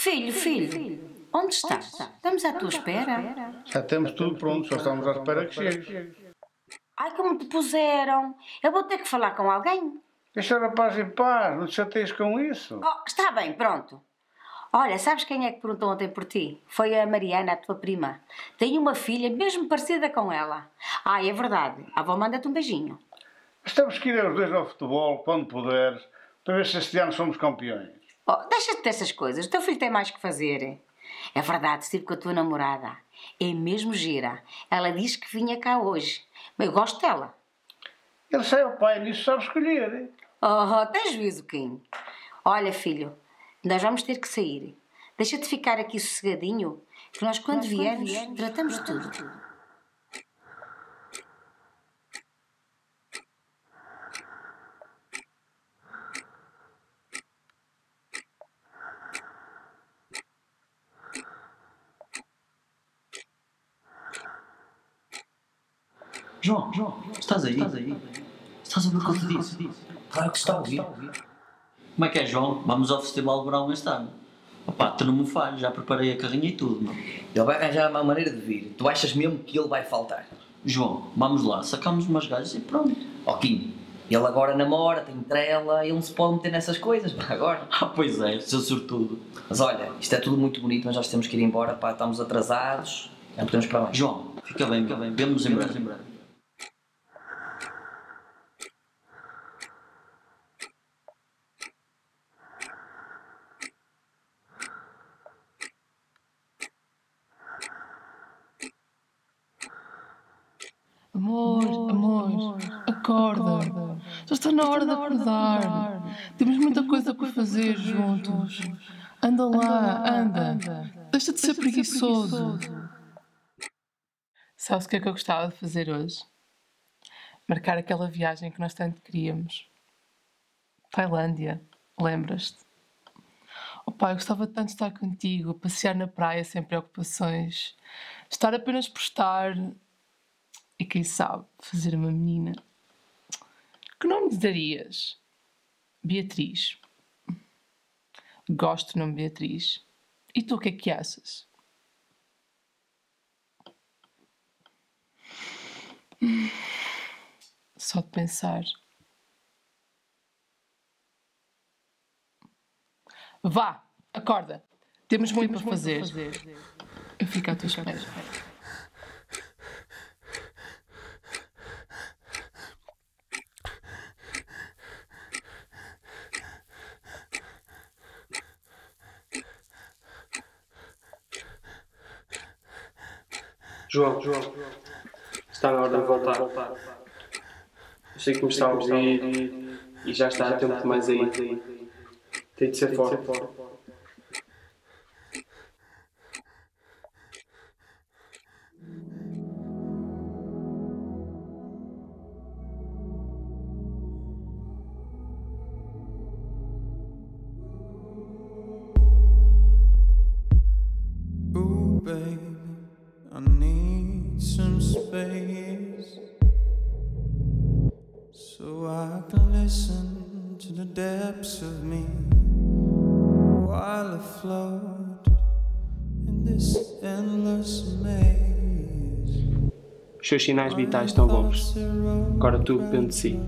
Filho, onde estás? Estamos à tua espera. Já temos tudo pronto, só estamos à espera que chegues. Ai, como te puseram. Eu vou ter que falar com alguém. Deixa o rapaz em paz, não te chateias com isso. Oh, está bem, pronto. Olha, sabes quem é que perguntou ontem por ti? Foi a Mariana, a tua prima. Tem uma filha mesmo parecida com ela. Ah, é verdade. A avó manda-te um beijinho. Mas temos que ir aos dois ao futebol, quando puderes, para ver se este ano somos campeões. Oh, deixa-te dessas coisas. O teu filho tem mais que fazer. É verdade, estive com a tua namorada. É mesmo gira. Ela diz que vinha cá hoje. Mas eu gosto dela. Ele sai ao pai, nisso sabe escolher. Oh, tens juízo, Kim. Olha, filho, nós vamos ter que sair. Deixa-te ficar aqui sossegadinho, que nós quando viermos, tratamos de tudo. João, estás aí? Estás a ver o que eu te disse? Claro que está a ouvir. Como é que é, João? Vamos ao Festival de Verão este ano. Opá, tu não me falhas, já preparei a carrinha e tudo, meu. Ele vai arranjar uma maneira de vir. Tu achas mesmo que ele vai faltar? João, vamos lá, sacamos umas gajas e pronto. Ó Kim, ele agora namora, tem trela, ele não se pode meter nessas coisas, agora. Ah, pois é, seu sortudo. Mas olha, isto é tudo muito bonito, mas nós temos que ir embora, pá, estamos atrasados, já podemos para mais. João, fica bem, vemos em breve. Amor, acorda. Já está na hora de acordar. Temos muita coisa para fazer juntos. Anda lá, anda. Deixa de ser preguiçoso. Sabes o que é que eu gostava de fazer hoje? Marcar aquela viagem que nós tanto queríamos. Tailândia, lembras-te? Oh pai, eu gostava tanto de estar contigo, passear na praia sem preocupações, estar apenas por estar e, quem sabe, fazer uma menina. Que nome lhe darias? Beatriz. Gosto do nome Beatriz. E tu o que é que achas? Só de pensar. Vá, acorda. Temos muito para fazer. Eu fico à tua espera. João, está na hora de voltar. Eu sei que me está a ouvir e já está há tempo demais aí. Tem de ser forte. Ooh, baby, I need some space so I can listen to the depths of me while I float in this endless maze. Os seus sinais vitais estão bons. Agora tudo depende de si.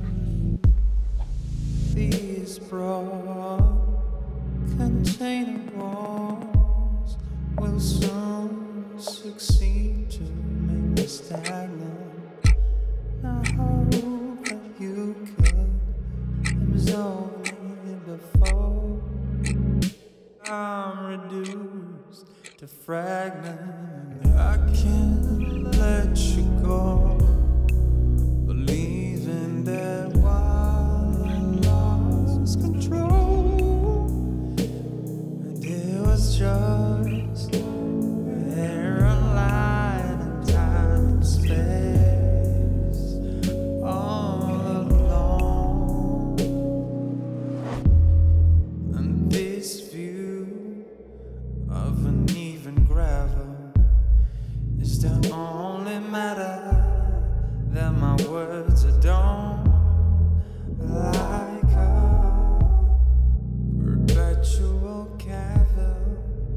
These broad container walls will soon succeed to make me stagnant. I hope that you could absorb me before I'm reduced to fragments. I can't let you go, believing that while I lost control, and it was just there a line in time and space, all alone. And this view of uneven gravel is the only matter that my words adorn, like a perpetual cavern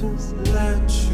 to let you